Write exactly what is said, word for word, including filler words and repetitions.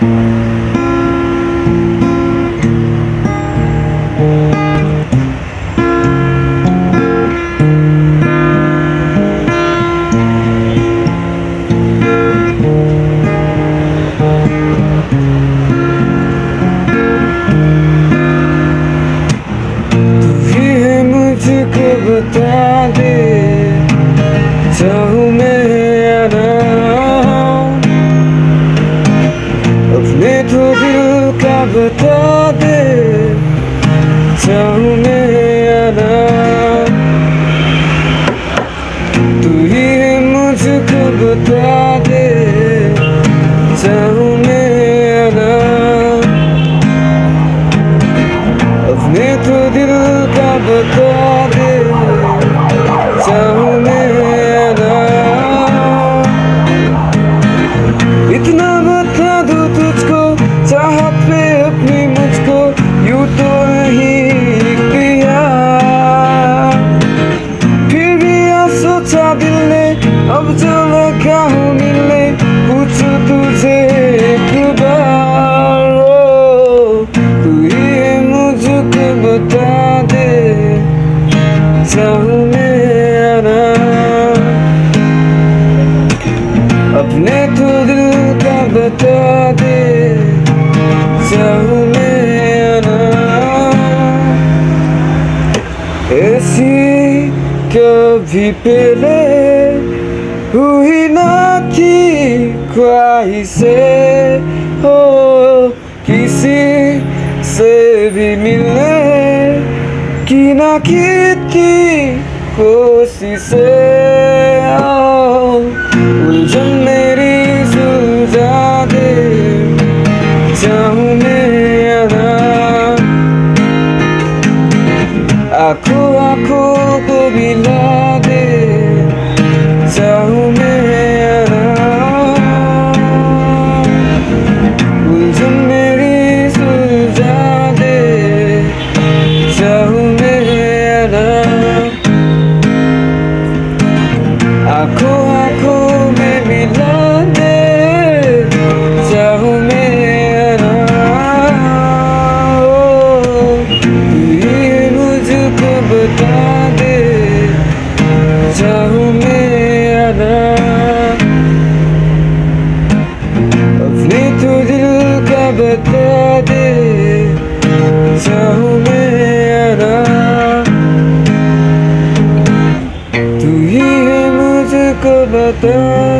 बता दे चाहूँ मैं या ना, अपने तो दिल का बता दे चाहूँ मैं या ना। तू ही मुझको बता दे चाहूँ मैं या ना, अपने तो दिल का बता दे चाहूँ मैं या ना। इतना बता दूँ तुझको चाहत पे अपनी मुझको यूँ तो नहीं किया, फिर भी आ सोचा दिल ने अब जो लगा हूँ मिलने पूछूं तुझे एक बार। ओ तू ही मुझको बता दे चाहूँ मैं या ना, अपने तो दिल का बता दे चाहूँ मैं या ना। ऐसी कभी पहले हुई ना थी ख्वाहिशें, हो किसी से भी मिलने की ना की थी कोशिशें। उलझन मेरी सुलझा दे चाहूँ मैं या ना, आँखों आँखों को मिला दे चाहूँ मैं या ना। उलझन मेरी सुलझा दे चाहूँ मैं या ना, आँखों आँखों में मिला दे चाहूँ मैं या ना। ओ ये मुझको बता दे चाहूँ मैं या ना, अपने तो दिल का बता दे चाहूँ मैं या ना। तू ही है मुझको बता